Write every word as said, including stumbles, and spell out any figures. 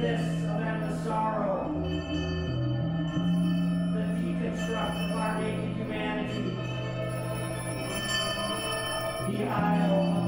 this of endless sorrow. The deconstruct of our naked humanity. The Isle of